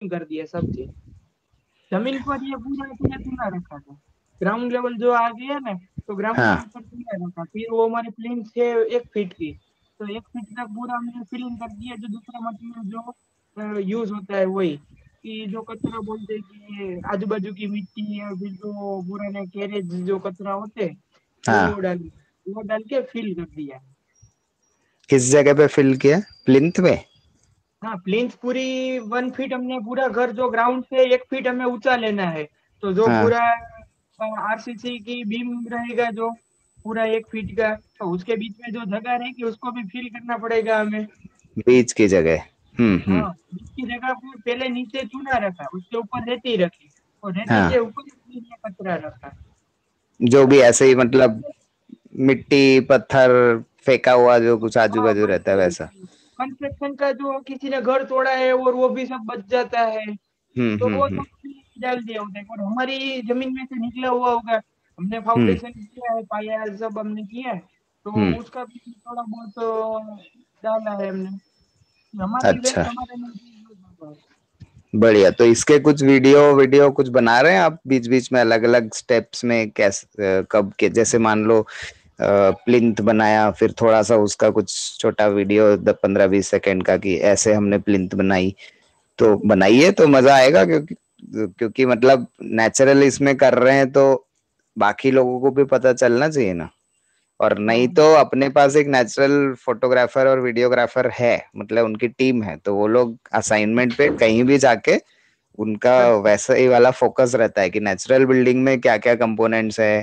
कर दिया सब चीज। जमीन पर ये पूरा तूने चुना रखा था, ग्राउंड लेवल जो आ गया ना, तो ग्राउंड हाँ लेवल पर चुना रखा। फिर वो हमारी प्लेन है 1 फीट की, तो 1 फीट तक पूरा हमने फिलिंग कर दिया। जो दूसरा मटेरियल जो यूज होता है वही, कि जो कचरा बोलते हैं कि ये आजू बाजू की मिट्टी या फिर जो पुराने कैरेज जो कचरा होते हैं हाँ। वो डाल के फिल कर दिया। किस जगह पे फिल किया, प्लिंथ में? हाँ, प्लिंथ पूरी 1 फीट हमने पूरा घर जो ग्राउंड से 1 फीट हमें ऊंचा लेना है। तो जो हाँ, पूरा आरसीसी की बीम रहेगा जो पूरा 1 फीट का, तो उसके बीच में जो जगह रहेगी उसको भी फिल करना पड़ेगा हमें। बीच की जगह। हम्म। हाँ, जिसकी जगह को पहले नीचे चूना रखा, उसके ऊपर रेती रखी, और रेती के हाँ, ऊपर फिर ये कचरा रखा। जो भी ऐसे ही तो मतलब मिट्टी पत्थर फेंका हुआ जो कुछ आजू हाँ, बाजू बस रहता है वैसा। कंस्ट्रक्शन का जो किसी ने घर तोड़ा है और वो भी सब बच जाता है, तो वो हम्म। सब डाल दिया होता है। और हमारी जमीन में से निकला हुआ होगा, हमने हम्म फाउंडेशन किया है, पाया सब हमने किया है, तो हम्म। उसका भी थोड़ा बहुत डाला है हमने। हमारी अच्छा, वेस्ट हमारे में यूज होता है। बढ़िया। तो इसके कुछ वीडियो वीडियो कुछ बना रहे हैं आप बीच बीच में, अलग अलग स्टेप्स में? कैसे कब के, जैसे मान लो प्लिंथ बनाया, फिर थोड़ा सा उसका कुछ छोटा वीडियो 15-20 सेकंड का कि ऐसे हमने प्लिंथ बनाई, तो बनाइए तो मजा आएगा। क्योंकि क्योंकि मतलब नेचुरल इसमें कर रहे हैं तो बाकी लोगों को भी पता चलना चाहिए ना। और नहीं हाँ तो अपने पास एक नेचुरल फोटोग्राफर और वीडियोग्राफर है, मतलब उनकी टीम है, तो वो लोग असाइनमेंट पे कहीं भी जाके उनका अच्छा। वैसा ही वाला फोकस रहता है कि नेचुरल बिल्डिंग में क्या क्या कंपोनेंट्स है।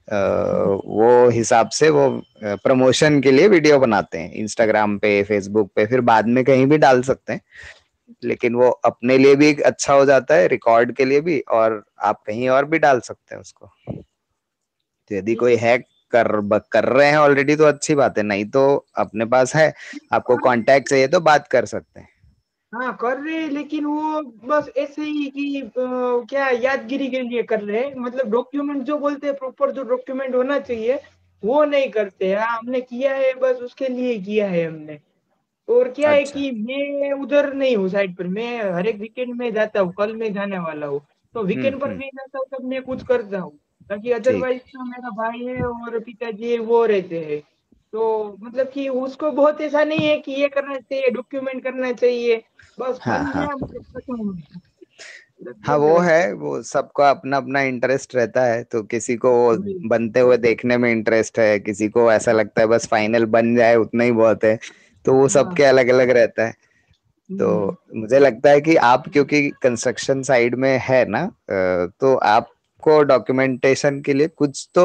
वो हिसाब से वो प्रमोशन के लिए वीडियो बनाते हैं इंस्टाग्राम पे, फेसबुक पे, फिर बाद में कहीं भी डाल सकते हैं। लेकिन वो अपने लिए भी एक अच्छा हो जाता है, रिकॉर्ड के लिए भी, और आप कहीं और भी डाल सकते हैं उसको। तो यदि कोई है कर रहे हैं ऑलरेडी तो अच्छी बात है, नहीं तो अपने पास है, आपको कांटेक्ट चाहिए तो बात कर सकते हैं। हाँ, कर रहे हैं, लेकिन वो बस ऐसे ही कि क्या यादगिरी के लिए कर रहे हैं। मतलब डॉक्यूमेंट जो बोलते हैं, प्रॉपर जो डॉक्यूमेंट होना चाहिए वो नहीं करते। हाँ, हमने किया है, बस उसके लिए किया है हमने। और क्या है अच्छा। कि मैं उधर नहीं हूँ साइड पर, मैं हर एक वीकेंड में जाता हूँ, कल मैं जाने वाला हूँ। तो वीकेंड पर हम्म। मैं जाता हूँ तब मैं कुछ करता हूँ, ताकि ठीक। अदरवाइज तो मेरा भाई है और पिताजी है वो रहते हैं। तो मतलब कि उसको बहुत ऐसा नहीं है कि ये करना चाहिए, डॉक्यूमेंट करना चाहिए, बस हाँ बन हाँ। गया मतलब खत्म हो गया। मतलब हाँ, ये वो तरह है, से। वो सबका अपना अपना इंटरेस्ट रहता है, तो किसी को वो वही। बनते हुए देखने में इंटरेस्ट है, किसी को ऐसा लगता है बस फाइनल बन जाए उतना ही बहुत है। तो वो सबके हाँ। अलग अलग रहता है। हम्म। तो मुझे लगता है कि आप क्योंकि कंस्ट्रक्शन साइड में है ना, तो आपको डॉक्यूमेंटेशन के लिए कुछ तो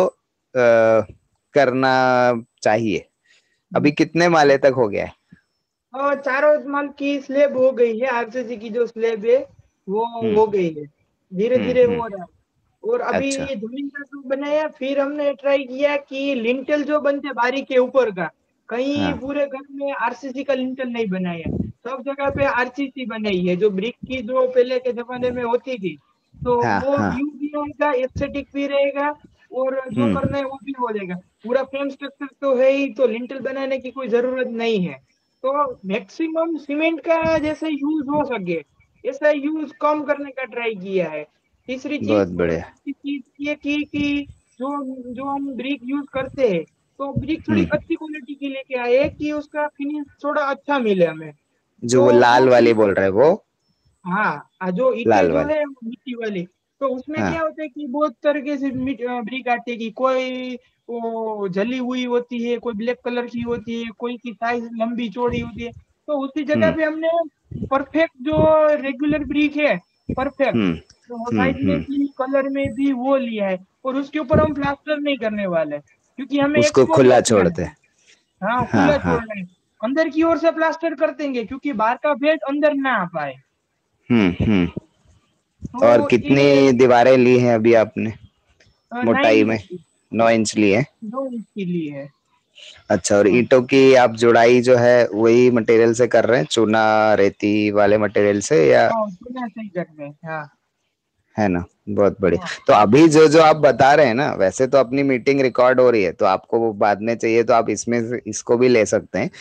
करना चाहिए। अभी कितने माले तक हो गया है? और चारों माल की स्लेब हो गई है, आरसीसी की जो स्लेब है वो हो हम्म गई है, धीरे धीरे हम्म। हो रहा है। और अभी अच्छा। ये जमीन का जो बनाया, फिर हमने ट्राई किया कि लिंटल जो बनते बारी के ऊपर का, कहीं हाँ। पूरे घर में आरसीसी का लिंटल नहीं बनाया। सब जगह पे आरसीसी बनाई है, जो ब्रिक की जो पहले के जमाने में होती थी। तो हाँ वो हाँ। व्यू भी रहेगा, एस्थेटिक भी रहेगा, और जो करना है वो भी हो जाएगा। पूरा फ्रेम स्ट्रक्चर तो है ही, तो लिंटल बनाने की कोई जरूरत नहीं है। तो मैक्सिमम सीमेंट का जैसे यूज हो सके ऐसा यूज कम करने का ट्राई किया है। तीसरी बहुत चीज बढ़िया। चीज ये की कि जो जो हम ब्रिक यूज करते हैं, तो ब्रिक थोड़ी हम्म। अच्छी क्वालिटी की लेके आए कि उसका फिनिश थोड़ा अच्छा मिले हमें। जो तो वो वो लाल वाली ब्रिक, बोल रहे हैं वो? हाँ, जो ईंटें लाल जो वाली। है मिट्टी वाली, तो उसमें क्या हाँ। होता है कि बहुत तरीके से ब्रिक आती है, कि कोई वो जली हुई होती है, कोई ब्लैक कलर की होती है, कोई की साइज लंबी चौड़ी होती है। तो उसी जगह पे हमने परफेक्ट जो रेगुलर ब्रिक है, परफेक्ट हम्म तो साइज में हम्म। भी कलर में भी वो लिया है। और उसके ऊपर हम प्लास्टर नहीं करने वाले, क्योंकि हमें उसको एक्सपोज खुला रखना छोड़ते है। हैं। हाँ, हाँ खुला हाँ। छोड़ना है। अंदर की ओर से प्लास्टर कर देंगे, क्योंकि बाहर का भेद अंदर ना आ पाए। हम्म। और तो ये कितनी दीवारें ली हैं अभी आपने 9 मोटाई इंच में? की, 9 इंच ली है। 2 इंच की ली है। अच्छा, और हाँ ईंटों की आप जुड़ाई जो है वही मटेरियल से कर रहे हैं, चूना रेती वाले मटेरियल से, या? हाँ, चूना से ही कर रहे हैं, हाँ। है ना, बहुत बढ़िया। हाँ तो अभी जो जो आप बता रहे हैं ना, वैसे तो अपनी मीटिंग रिकॉर्ड हो रही है, तो आपको वो बाद में चाहिए तो आप इसमें इसको भी ले सकते हैं।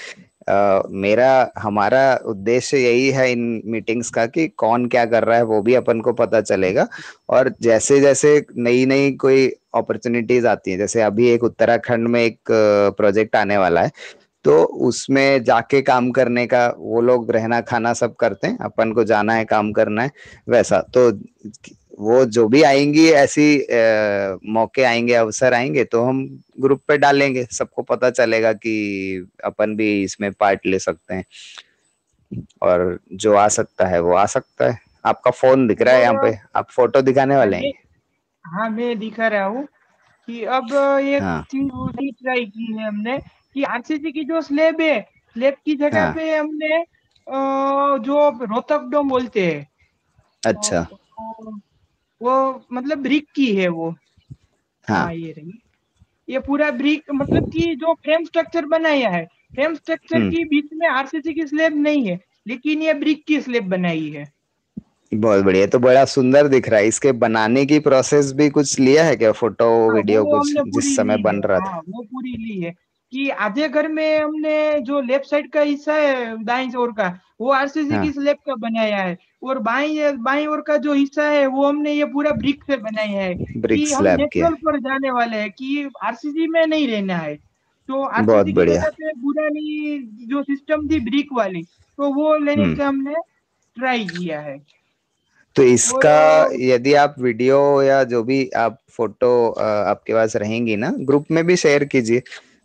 मेरा हमारा उद्देश्य यही है इन मीटिंग्स का कि कौन क्या कर रहा है वो भी अपन को पता चलेगा, और जैसे जैसे नई नई कोई अपॉर्चुनिटीज आती है, जैसे अभी एक उत्तराखंड में एक प्रोजेक्ट आने वाला है, तो उसमें जाके काम करने का, वो लोग रहना खाना सब करते हैं, अपन को जाना है काम करना है, वैसा। तो वो जो भी आएंगी ऐसी मौके आएंगे, अवसर आएंगे, तो हम ग्रुप पे डालेंगे, सबको पता चलेगा कि अपन भी इसमें पार्ट ले सकते हैं, और जो आ सकता है वो आ सकता है। आपका फोन दिख रहा है यहाँ और पे, आप फोटो दिखाने वाले मैं हैं? हाँ मैं दिखा रहा हूँ कि अब एक हाँ चीज दूसरी ट्राई की है हमने कि आरसीसी की जो स्लेब है, स्लेब की जगह हाँ। पे हमने जो रोहतक डोम बोलते हैं, अच्छा। वो मतलब ब्रिक की है वो। हाँ। हाँ ये रही, ये पूरा ब्रिक मतलब कि जो फ्रेम स्ट्रक्चर बनाया है, फ्रेम स्ट्रक्चर हम्म। की बीच में आरसीसी की स्लेब नहीं है, लेकिन ये ब्रिक की स्लेब बनाई है। बहुत बढ़िया, तो बड़ा सुंदर दिख रहा है। इसके बनाने की प्रोसेस भी कुछ लिया है क्या, फोटो हाँ वीडियो वो कुछ हमने जिस पूरी समय ली है, बन रहा था? हाँ वो पूरी ली है कि आधे घर में हमने जो लेफ्ट साइड का हिस्सा है दाईं ओर का, वो आरसीसी हाँ, की स्लेब का बनाया है, और बाईं बाईं ओर का जो हिस्सा है वो हमने ये पूरा ब्रिक से बनाया है ब्रिक कि हम स्लैब किया नेचुरल पर जाने वाले हैं कि आरसीसी में नहीं रहना है। तो है। बहुत आरसीसी की बढ़िया। जगह पे पुरानी जो सिस्टम थी ब्रिक वाली, तो वो लेने हम्म। का हमने ट्राई किया है। तो और इसका, यदि आप वीडियो या जो भी आप फोटो आपके पास रहेंगी ना, ग्रुप में भी शेयर कीजिए,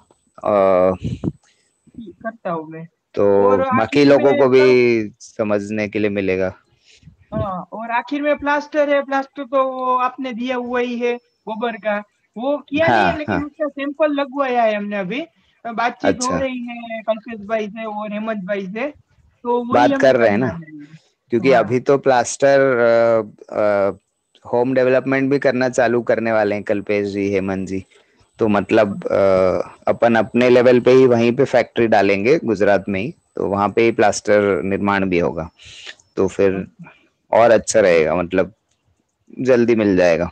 करता हूँ मैं। तो और बाकी आखिर लोगों में को भी समझने के लिए मिलेगा। हाँ, और आखिर में प्लास्टर है, प्लास्टर तो वो आपने दिया हुआ ही है गोबर का, वो किया नहीं है हाँ लेकिन हाँ। उसका सैंपल लगवाया है हमने अभी। बातचीत हो अच्छा, रही है कल्पेश भाई से और हेमंत भाई से, तो वही बात हमें कर रहे हैं ना, करना है। क्योंकि हाँ। अभी तो प्लास्टर होम डेवलपमेंट भी करना चालू करने वाले हैं कल्पेश जी, हेमंत जी। तो मतलब अपन अपने लेवल पे ही वहीं पे फैक्ट्री डालेंगे गुजरात में ही, तो वहां पे ही प्लास्टर निर्माण भी होगा, तो फिर और अच्छा रहेगा, मतलब जल्दी मिल जाएगा।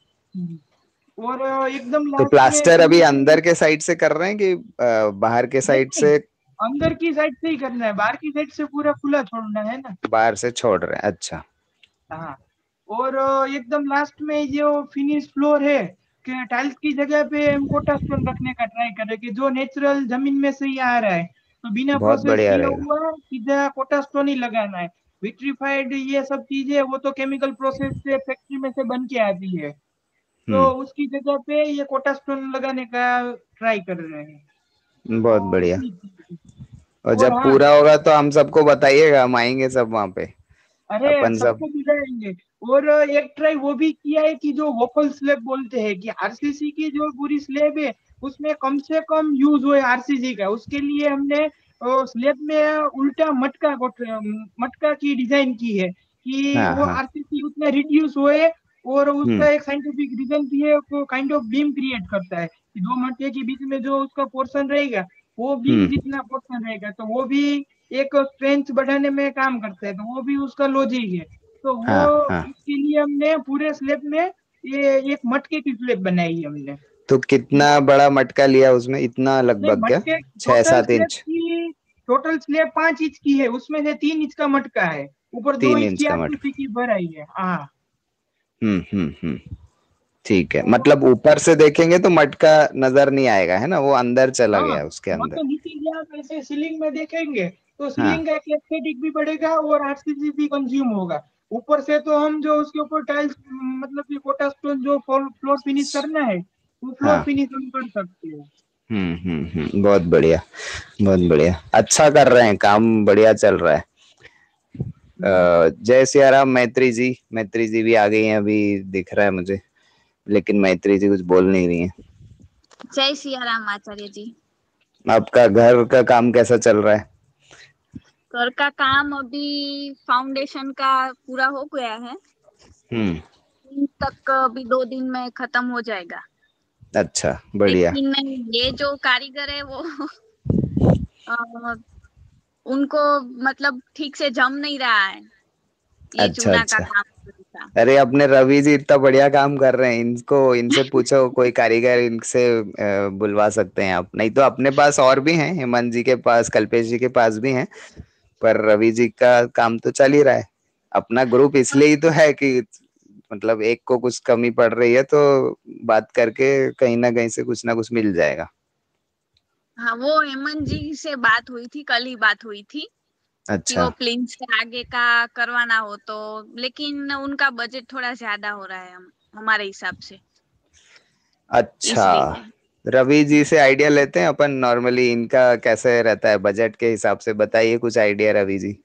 और एकदम तो लास्ट में प्लास्टर अभी finishing- अंदर के साइड से कर रहे हैं कि बाहर के नहीं साइड नहीं, से? अंदर की साइड से ही करना है, बाहर की साइड से पूरा खुला छोड़ना है ना। बाहर से छोड़ रहे हैं, अच्छा। हाँ। और एकदम लास्ट में जो फिनिश फ्लोर है कि टाइल्स की जगह पे हम कोटा स्टोन रखने का ट्राई करें कि जो नेचुरल जमीन में से ही आ रहा है, तो बिना बहुत प्रोसेस बढ़िया किया रहेगा। हुआ सीधा कोटा स्टोन ही लगाना है। विट्रीफाइड ये सब चीजें वो तो केमिकल प्रोसेस से फैक्ट्री में से बन के आती है, तो हम्म। उसकी जगह पे ये कोटा स्टोन लगाने का ट्राई कर रहे हैं। बहुत तो बढ़िया। यही चीज़ है। और और जब हाँ, पूरा होगा तो हम सबको बताइएगा, हम आएंगे सब वहां पे, अरे अपन सब। सबको बुलाएंगे। और एक ट्राई वो भी किया है कि जो वोकल स्लैब बोलते हैं कि आरसीसी की जो पूरी स्लैब है उसमें कम से कम यूज हुए आरसीसी का, उसके लिए हमने स्लैब में उल्टा मटका मटका की डिजाइन की है कि हाँ वो हाँ। आरसीसी उतना रिड्यूस होए। और हम्म उसका एक साइंटिफिक रीजन भी है, वो काइंड ऑफ बीम क्रिएट करता है कि दो मटके के बीच में जो उसका पोर्शन रहेगा वो बीम हम्म। जितना पोर्शन रहेगा, तो वो भी एक स्ट्रेंथ बढ़ाने में काम करता है, तो वो भी उसका लॉजिक है। तो वो हाँ हाँ। उसके लिए हमने पूरे स्लेब में ये एक मटके की स्लेब बनाई है हमने। तो कितना वो बड़ा मटका लिया उसमें, इतना नहीं, लगभग क्या, मटके 6-7 इंच? टोटल स्लेब 5 इंच की है, उसमें से 3 इंच का मटका है, ऊपर दो 3 इंच इंच की का मटका। आरसीसी की भराई है। हाँ। हम्म। ठीक है, तो मतलब ऊपर से देखेंगे तो मटका नजर नहीं आएगा, है ना, वो अंदर चला हाँ, गया उसके वो अंदर। तो नीचे गया ऐसे सीलिंग में देखेंगे तो हाँ सीलिंग का एक एस्थेटिक भी बढ़ेगा और आरसीसी भी कंज्यूम होगा। ऊपर से तो हम जो उसके ऊपर टाइल्स मतलब कि कोटा स्टोन जो फ्लोर फिनिश करना है वो फ्लोर हाँ। फिनिश हम कर सकते हैं। बहुत बढ़िया, बहुत बढ़िया, अच्छा कर रहे हैं काम, बढ़िया चल रहा है। जय सिया राम। मैत्री जी, मैत्री जी भी आ गई हैं अभी, दिख रहा है मुझे, लेकिन मैत्री जी कुछ बोल नहीं रही हैं। जय सिया राम आचार्य जी। आपका घर का काम कैसा चल रहा है? घर का काम अभी फाउंडेशन का पूरा हो गया है, हम्म। दिन तक अभी 2 दिन में खत्म हो जाएगा। अच्छा, बढ़िया। लेकिन ये जो कारीगर है वो अ, उनको मतलब ठीक से जम नहीं रहा है ये अच्छा चूना का अच्छा। काम तरीका। अरे अपने रवि जी इतना बढ़िया काम कर रहे हैं, इनको इनसे पूछो, कोई कारीगर इनसे बुलवा सकते हैं आप, नहीं तो अपने पास और भी हैं, हेमंत जी के पास, कल्पेश जी के पास भी हैं, पर रवि जी का काम तो चल ही रहा है। अपना ग्रुप इसलिए ही तो है कि मतलब एक को कुछ कमी पड़ रही है तो बात करके कहीं ना कहीं से कुछ ना कुछ मिल जाएगा। हाँ, वो हेमंत जी से बात हुई थी, कल ही बात हुई थी कि अच्छा वो प्लिंस के आगे का करवाना हो तो, लेकिन उनका बजट थोड़ा ज्यादा हो रहा है हमारे हिसाब से, अच्छा। इसलिए। रवि जी से आइडिया लेते हैं अपन नॉर्मली, इनका कैसे रहता है बजट के हिसाब से, बताइए कुछ आइडिया रवि जी।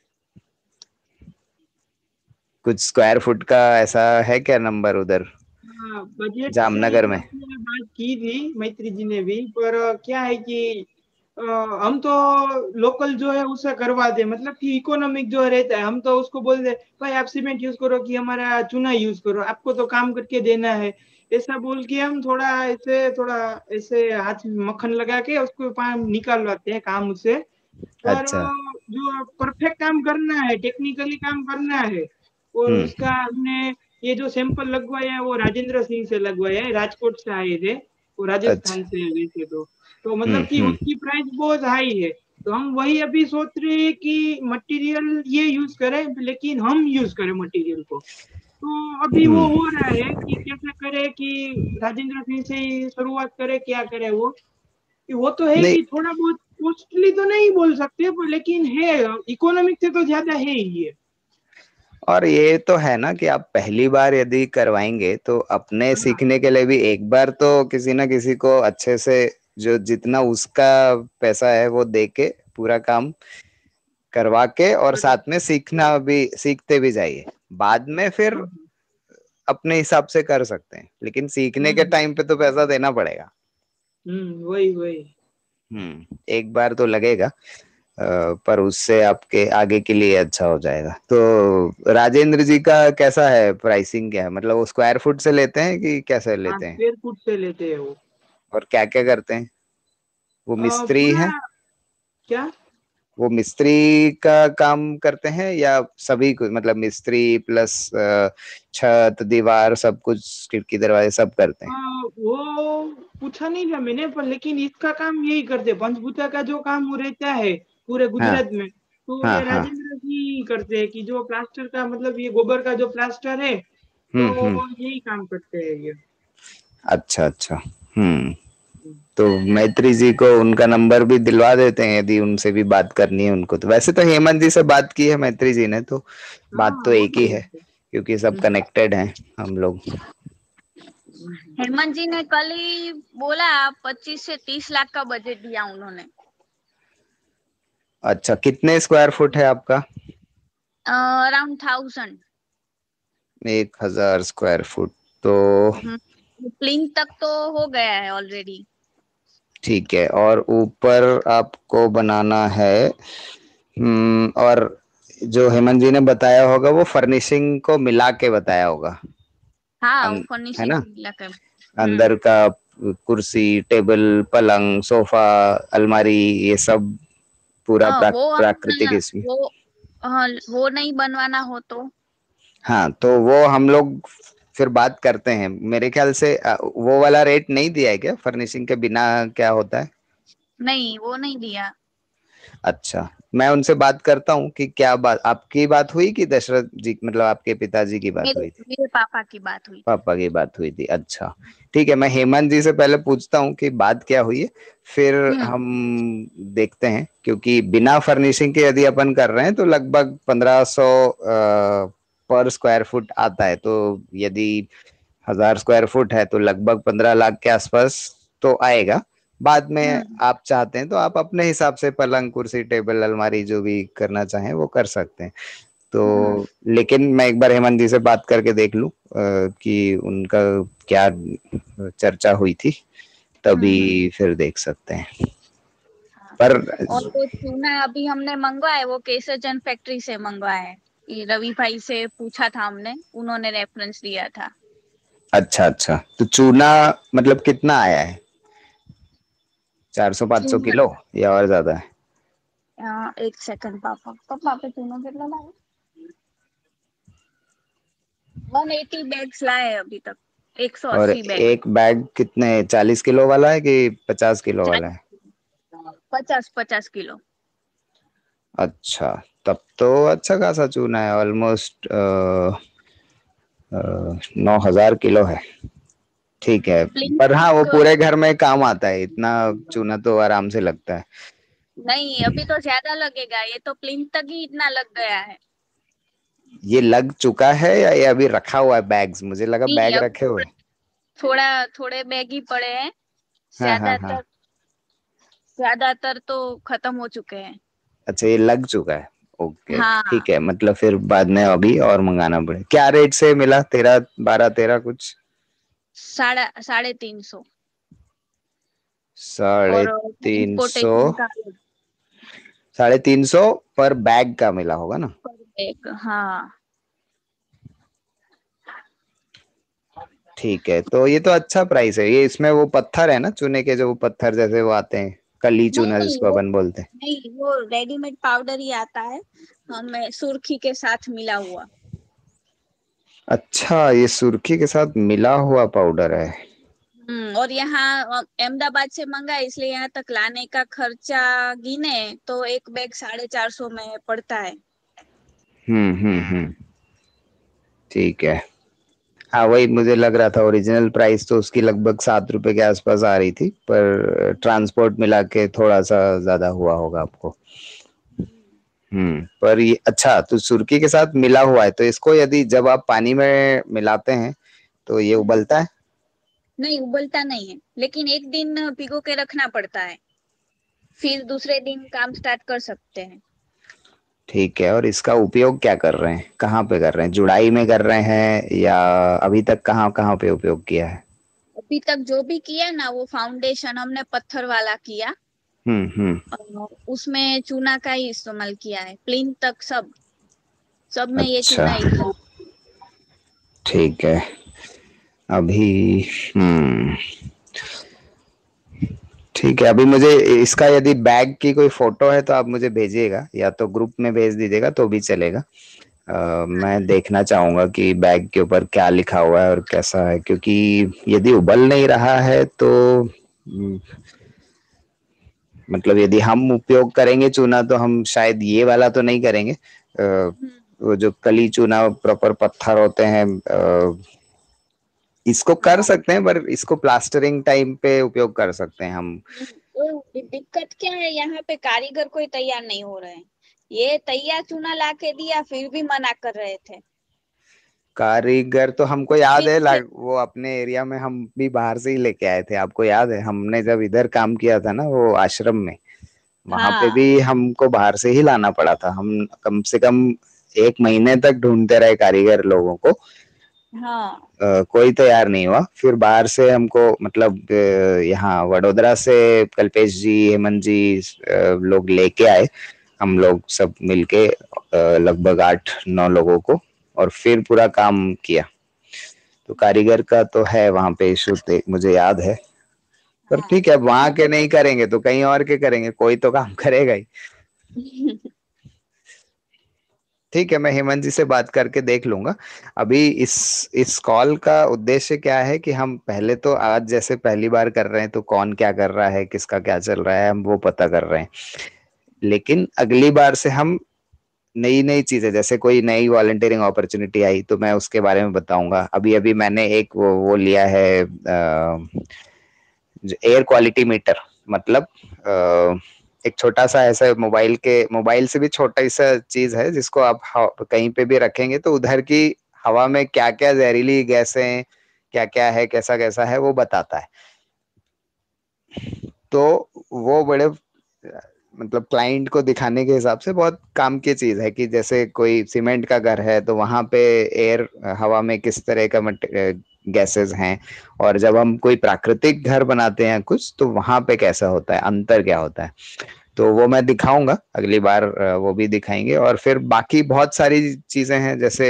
कुछ स्क्वायर फुट का ऐसा है क्या नंबर उधर हाँ, बजट की जामनगर में? आपने बात की थी मैत्री जी ने भी, पर क्या है कि अ, हम तो लोकल जो है उससे करवा दे, मतलब कि इकोनॉमिक जो रहता है हम तो उसको बोल दे भाई आप सीमेंट यूज करो कि हमारा चूना यूज करो, आपको तो काम करके देना है, ऐसा बोल के हम थोड़ा ऐसे हाथ में मक्खन लगा के उसको काम निकालवाते हैं काम उससे। पर अच्छा। जो परफेक्ट काम करना है, टेक्निकली काम करना है, और हम्म उसका हमने ये जो सैंपल लगवाया है वो राजेंद्र सिंह से लगवाया है, राजकोट से आए थे, वो अच्छा। राजस्थान से है वैसे तो मतलब कि हम्म। उसकी प्राइस बहुत हाई है। तो हम वही अभी सोच रहे हैं कि मटेरियल ये यूज करें, लेकिन हम यूज करें मटेरियल को। तो अभी वो हम्म। हो रहा है कि कैसे करे, कि राजेंद्र सिंह से ही शुरुआत करे, क्या करे वो, कि वो तो है नहीं, कि थोड़ा बहुत कॉस्टली तो नहीं बोल सकते पर लेकिन है, इकोनॉमिक से तो ज्यादा है ही ये। और ये तो है ना कि आप पहली बार यदि करवाएंगे तो अपने हाँ सीखने के लिए भी एक बार तो किसी ना किसी को अच्छे से, जो जितना उसका पैसा है वो दे के पूरा काम करवा के, और साथ में सीखना भी, सीखते भी जाइए, बाद में फिर हाँ, अपने हिसाब से कर सकते हैं, लेकिन सीखने के हम्म टाइम पे तो पैसा देना पड़ेगा। वही वही। एक बार तो लगेगा, पर उससे आपके आगे के लिए अच्छा हो जाएगा। तो राजेंद्र जी का कैसा है, प्राइसिंग क्या है, मतलब वो स्क्वायर फुट से लेते हैं कि कैसे हाँ, लेते हैं, स्क्वेयर फुट से लेते हैं वो। और क्या क्या करते हैं? वो मिस्त्री पूरा है? क्या? वो मिस्त्री का काम करते हैं या सभी कुछ, मतलब मिस्त्री प्लस छत दीवार सब कुछ, खिड़की दरवाजे सब करते हैं? वो पूछा नहीं था मैंने, पर लेकिन इसका काम यही करते, पंचभूता का जो काम वो रहता है पूरे हाँ गुजरात में, तो हाँ ये हाँ। राजेंद्र जी करते हैं, कि जो प्लास्टर का मतलब ये गोबर का जो प्लास्टर है, तो हम्म। यही काम करते हैं ये। अच्छा अच्छा। हम्म। तो मैत्री जी को उनका नंबर भी दिलवा देते हैं यदि उनसे भी बात करनी है उनको, तो वैसे तो हेमंत जी से बात की है मैत्री जी ने, तो बात हाँ, तो वो एक ही भी है है। क्योंकि सब कनेक्टेड हैं हम लोग। हेमंत जी ने कल ही बोला 25 से 30 लाख का बजट दिया उन्होंने। अच्छा, कितने स्क्वायर फुट है आपका? अराउंड 1000। 1000 स्क्वायर फुट तो प्लिंथ तक तो हो गया है ऑलरेडी। ठीक है, और ऊपर आपको बनाना है। और जो हेमंत जी ने बताया होगा वो फर्निशिंग को मिला के बताया होगा, हाँ, वो है ना? फर्निशिंग मिला कर। अंदर का कुर्सी टेबल पलंग सोफा अलमारी ये सब पूरा वो प्राकृतिक हम इसमें। वो हाँ, वो नहीं बनवाना हो तो। हाँ तो वो हम लोग फिर बात करते हैं, मेरे ख्याल से वो वाला रेट नहीं दिया है क्या, फर्निशिंग के बिना क्या होता है? नहीं, वो नहीं दिया। अच्छा, मैं उनसे बात करता हूँ कि क्या बात, आपकी बात हुई कि दशरथ जी, मतलब आपके पिताजी की बात मेरे हुई थी? मेरे पापा की बात हुई थी। पापा की बात हुई थी, अच्छा। ठीक है, मैं हेमंत जी से पहले पूछता हूँ कि बात क्या हुई है, फिर हम्म हम देखते हैं, क्योंकि बिना फर्निशिंग के यदि अपन कर रहे हैं तो लगभग 1500 पर स्क्वायर फुट आता है, तो यदि 1000 स्क्वायर फुट है तो लगभग 15 लाख के आसपास तो आएगा। बाद में हम्म आप चाहते हैं तो आप अपने हिसाब से पलंग कुर्सी टेबल अलमारी जो भी करना चाहें वो कर सकते हैं। हम्म तो लेकिन मैं एक बार हेमंत जी से बात करके देख लूं कि उनका क्या चर्चा हुई थी, तभी हम्म। फिर देख सकते हैं। हाँ। पर और वो चूना अभी हमने मंगवाया है, वो केसरचंद फैक्ट्री से मंगवाया है। ये रवि भाई से पूछा था हमने, उन्होंने रेफरेंस दिया था। अच्छा अच्छा, तो चूना मतलब कितना आया है, 400 500 चूना किलो या और ज्यादा है? एक सेकंड, पापा पापा पे चूना कितना लाया? 180 बैग्स लाए अभी तक, और 180 बैग। एक बैग कितने, 40 किलो वाला है कि 50 किलो वाला है? 50 किलो। अच्छा, तब तो अच्छा खासा चूना है, ऑलमोस्ट 9,000 किलो है। ठीक है, प्लिंथ पर हाँ वो तक पूरे घर में काम आता है, इतना चूना तो आराम से लगता है। नहीं, अभी तो ज्यादा लगेगा, ये तो प्लिंथ तक ही इतना लग गया है। ये लग चुका है या ये अभी रखा हुआ है बैग्स? मुझे लगा नहीं, बैग अब रखे हुए। थोड़ा थोड़े बैग ही पड़े हैं। हाँ हाँ हाँ। ज्यादातर ज्यादातर तो खत्म हो चुके हैं। अच्छा, ये लग चुका है। ओके हाँ, ठीक है, मतलब फिर बाद में अभी और मंगाना पड़े। क्या रेट से मिला? 13, 12, 13 कुछ? 350। साढ़े और तीन सौ ट्रांसपोर्टेशन का अलग 350 पर बैग का मिला होगा ना? पर बैग। हाँ। ठीक है, तो ये तो अच्छा प्राइस है। ये इसमें वो पत्थर है ना चूने के, जो वो पत्थर जैसे वो आते हैं, कली नहीं चूना नहीं, जिसको वो अपन बोलते हैं। नहीं, वो रेडीमेड पाउडर ही आता है, हमें सुर्खी के साथ मिला हुआ। अच्छा, ये सुर्खी के साथ मिला हुआ पाउडर है। और यहाँ अहमदाबाद से मंगा, इसलिए यहाँ तक लाने का खर्चा गिने तो एक बैग 450 में पड़ता है। हम्म। ठीक है। हाँ वही मुझे लग रहा था, ओरिजिनल प्राइस तो उसकी लगभग 7 रुपए के आसपास आ रही थी, पर ट्रांसपोर्ट मिला के थोड़ा सा ज्यादा हुआ होगा आपको। पर ये अच्छा, तो सुर्खी के साथ मिला हुआ है, तो इसको यदि जब आप पानी में मिलाते हैं तो ये उबलता है? नहीं, उबलता नहीं है, लेकिन एक दिन भिगो के रखना पड़ता है, फिर दूसरे दिन काम स्टार्ट कर सकते हैं। ठीक है, और इसका उपयोग क्या कर रहे हैं, कहाँ पे कर रहे हैं? जुड़ाई में कर रहे हैं या अभी तक कहाँ कहाँ पे उपयोग किया है? अभी तक जो भी किया ना, वो फाउंडेशन हमने पत्थर वाला किया, हम्म। और उसमें चूना का ही इस्तेमाल किया है। प्लिंथ तक सब सब में ये अच्छा चूना ही था। ठीक है। अभी हम्म ठीक है, अभी मुझे इसका यदि बैग की कोई फोटो है तो आप मुझे भेजिएगा, या तो ग्रुप में भेज दीजिएगा तो भी चलेगा। मैं देखना चाहूंगा कि बैग के ऊपर क्या लिखा हुआ है और कैसा है, क्योंकि यदि उबल नहीं रहा है तो मतलब यदि हम उपयोग करेंगे चूना तो हम शायद ये वाला तो नहीं करेंगे। वो जो कली चूना प्रॉपर पत्थर होते हैं, इसको कर हाँ, सकते हैं, पर इसको प्लास्टरिंग टाइम पे उपयोग कर सकते हैं हम। तो दिक्कत क्या है, यहाँ पे कारीगर कोई तैयार नहीं हो रहे हैं। ये तैयार चूना ला के दिया, फिर भी मना कर रहे थे। कारीगर तो हमको याद फिर है, से वो अपने एरिया में हम भी बाहर से ही लेके आए थे। आपको याद है हमने जब इधर काम किया था ना, वो आश्रम में, वहां पे हाँ भी हमको बाहर से ही लाना पड़ा था। हम कम से कम 1 महीने तक ढूंढते रहे कारीगर लोगों को। हाँ कोई तैयार नहीं हुआ, फिर बाहर से हमको मतलब यहाँ वडोदरा से कल्पेश जी, हेमंत जी लोग लेके आए। हम लोग सब मिलके लगभग 8-9 लोगों को, और फिर पूरा काम किया। तो कारीगर का तो है वहां पे इशू, मुझे याद है। पर हाँ। ठीक है, अब वहां यहाँ के पे नहीं करेंगे तो कहीं और के करेंगे, कोई तो काम करेगा ही। ठीक है, मैं हेमंत जी से बात करके देख लूंगा। अभी इस कॉल का उद्देश्य क्या है कि हम पहले तो आज जैसे पहली बार कर रहे हैं, तो कौन क्या कर रहा है, किसका क्या चल रहा है, हम वो पता कर रहे हैं। लेकिन अगली बार से हम नई नई चीजें, जैसे कोई नई वॉलंटियरिंग अपॉर्चुनिटी आई तो मैं उसके बारे में बताऊंगा। अभी अभी मैंने एक वो लिया है, एयर क्वालिटी मीटर। मतलब एक छोटा सा ऐसा मोबाइल से भी छोटा सा चीज है, जिसको आप कहीं पे भी रखेंगे तो उधर की हवा में क्या क्या जहरीली गैसें, क्या क्या है, कैसा कैसा है, वो बताता है। तो वो बड़े मतलब क्लाइंट को दिखाने के हिसाब से बहुत काम की चीज है, कि जैसे कोई सीमेंट का घर है तो वहां पे एयर, हवा में किस तरह का गैसेस हैं, और जब हम कोई प्राकृतिक घर बनाते हैं कुछ, तो वहां पे कैसा होता है, अंतर क्या होता है। तो वो मैं दिखाऊंगा अगली बार, वो भी दिखाएंगे। और फिर बाकी बहुत सारी चीजें हैं, जैसे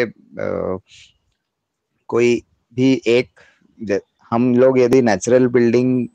कोई भी एक हम लोग यदि नेचुरल बिल्डिंग,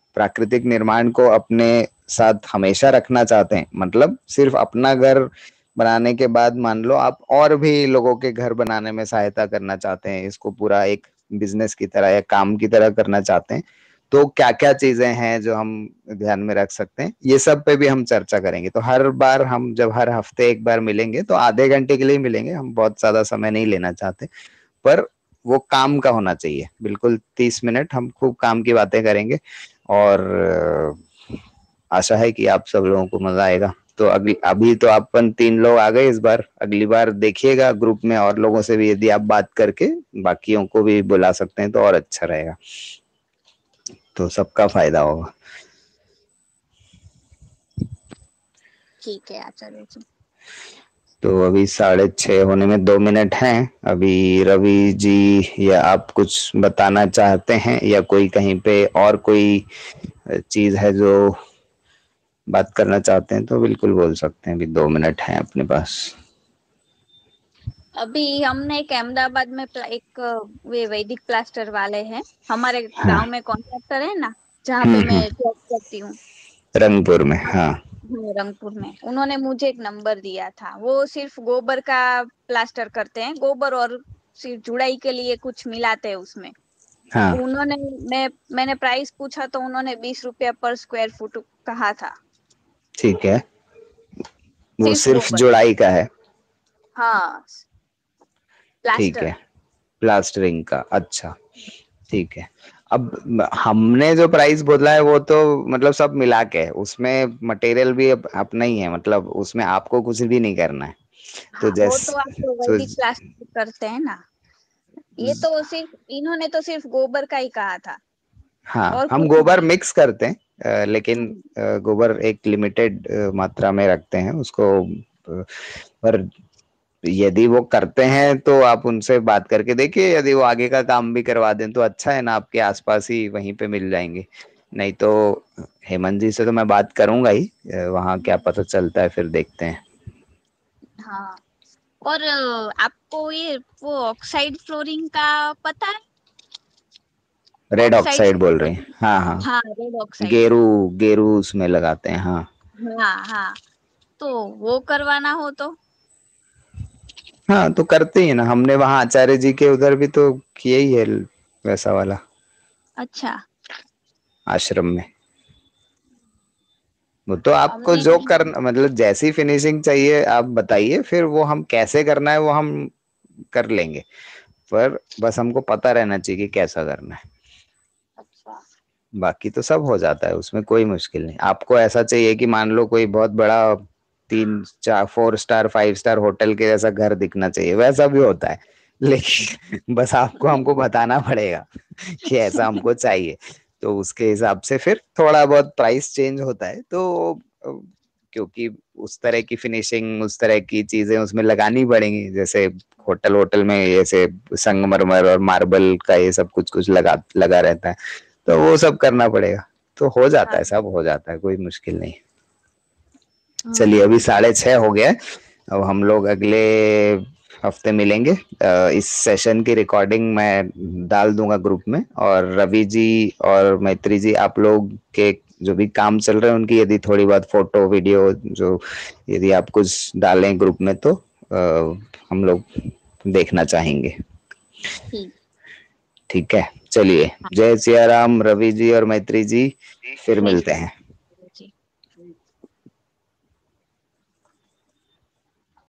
प्राकृतिक निर्माण को अपने साथ हमेशा रखना चाहते हैं, मतलब सिर्फ अपना घर बनाने के बाद मान लो आप और भी लोगों के घर बनाने में सहायता करना चाहते हैं, इसको पूरा एक बिजनेस की तरह या काम की तरह करना चाहते हैं, तो क्या क्या चीजें हैं जो हम ध्यान में रख सकते हैं, ये सब पे भी हम चर्चा करेंगे। तो हर बार हम जब हर हफ्ते एक बार मिलेंगे तो आधे घंटे के लिए मिलेंगे, हम बहुत ज्यादा समय नहीं लेना चाहते, पर वो काम का होना चाहिए, बिल्कुल 30 मिनट हम खूब काम की बातें करेंगे। और आशा है कि आप सब लोगों को मजा आएगा। तो अभी तो अपन 3 लोग आ गए, इस बार अगली बार देखिएगा ग्रुप में और लोगों से भी यदि आप बात करके बाकियों को भी बुला सकते हैं तो और अच्छा रहेगा, तो सबका फायदा होगा। ठीक है आचार्य जी। तो अभी 6:30 होने में 2 मिनट हैं। अभी रवि जी या आप कुछ बताना चाहते हैं, या कोई कहीं पे और कोई चीज है जो बात करना चाहते हैं तो बिल्कुल बोल सकते हैं, अभी 2 मिनट हैं अपने पास। अभी हमने एक अहमदाबाद में एक वे वैदिक प्लास्टर वाले हैं, हमारे हाँ। गांव में कॉन्ट्रैक्टर है ना, जहाँ पे मैं जॉब करती हूँ, रंगपुर में। हाँ रंगपुर में। उन्होंने मुझे एक नंबर दिया था, वो सिर्फ गोबर का प्लास्टर करते हैं, गोबर और सिर्फ जुड़ाई के लिए कुछ मिलाते हैं उसमें। हाँ। उन्होंने मैंने प्राइस पूछा तो उन्होंने 20 रुपया पर स्क्वायर फुट कहा था। ठीक है, वो सिर्फ सिर्फ गोबर। जुड़ाई का है। हाँ, ठीक प्लास्टर। है, प्लास्टरिंग का, अच्छा ठीक है। अब हमने जो प्राइस बोला है वो तो मतलब सब मिला के है, उसमें मटेरियल भी अपना ही है, मतलब उसमें आपको कुछ भी नहीं करना है। तो हाँ, वो तो आप तो जैसे वैदिक प्लास्टर करते हैं ना, ये तो सिर्फ इन्होंने तो सिर्फ गोबर का ही कहा था हाँ, और हम कुछ गोबर नहीं। मिक्स करते हैं, लेकिन गोबर एक लिमिटेड मात्रा में रखते हैं उसको। पर यदि वो करते हैं तो आप उनसे बात करके देखिए, यदि वो आगे का काम भी करवा दें तो अच्छा है ना, आपके आसपास ही वहीं पे मिल जाएंगे। नहीं तो हेमंत जी से तो मैं बात करूंगा ही, वहाँ क्या पता चलता है फिर देखते हैं। हाँ, और आपको ये वो ऑक्साइड फ्लोरिंग का पता है? रेड ऑक्साइड ऑक्साइड बोल रहे फ्लोरिंग। हैं, हाँ हाँ। हाँ, रेड ऑक्साइड। गेरू, गेरू उसमें लगाते हैं, हाँ। हाँ हाँ, तो वो करवाना हो तो? हाँ तो करते ही है ना, हमने वहाँ आचार्य जी के उधर भी तो किया ही है वैसा वाला, अच्छा। आश्रम में। वो तो आपको हमने जो करना, मतलब जैसी फिनिशिंग चाहिए आप बताइए, फिर वो हम कैसे करना है वो हम कर लेंगे, पर बस हमको पता रहना चाहिए कि कैसा करना है। अच्छा। बाकी तो सब हो जाता है, उसमें कोई मुश्किल नहीं। आपको ऐसा चाहिए कि मान लो कोई बहुत बड़ा 3 4 4 स्टार 5 स्टार होटल के जैसा घर दिखना चाहिए, वैसा भी होता है, लेकिन बस आपको हमको बताना पड़ेगा कि ऐसा हमको चाहिए, तो उसके हिसाब से फिर थोड़ा बहुत प्राइस चेंज होता है। तो क्योंकि उस तरह की फिनिशिंग, उस तरह की चीजें उसमें लगानी पड़ेंगी, जैसे होटल होटल में जैसे संगमरमर और मार्बल का ये सब कुछ कुछ लगा रहता है, तो वो सब करना पड़ेगा। तो हो जाता हाँ। है, सब हो जाता है, कोई मुश्किल नहीं। चलिए अभी 6:30 हो गया है, अब हम लोग अगले हफ्ते मिलेंगे। इस सेशन की रिकॉर्डिंग मैं डाल दूंगा ग्रुप में, और रवि जी और मैत्री जी, आप लोग के जो भी काम चल रहे हैं उनकी यदि थोड़ी बहुत फोटो वीडियो जो यदि आप कुछ डालें ग्रुप में तो हम लोग देखना चाहेंगे। ठीक। ठीक है, चलिए, हाँ, जय सिया राम रवि जी और मैत्री जी, फिर जय मिलते श्री। हैं।